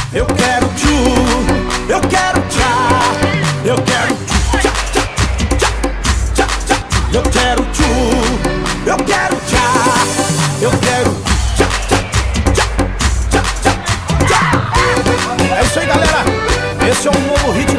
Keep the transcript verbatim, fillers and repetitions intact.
Eu quero tchu, eu quero tchá, eu quero tchu, tchá, tchá, tchá, tchá, tchá. Eu quero tchu, eu quero tchá, eu quero tchá, tchá, tchá, tchá, tchá, tchá. É isso aí, galera. Esse é um novo hit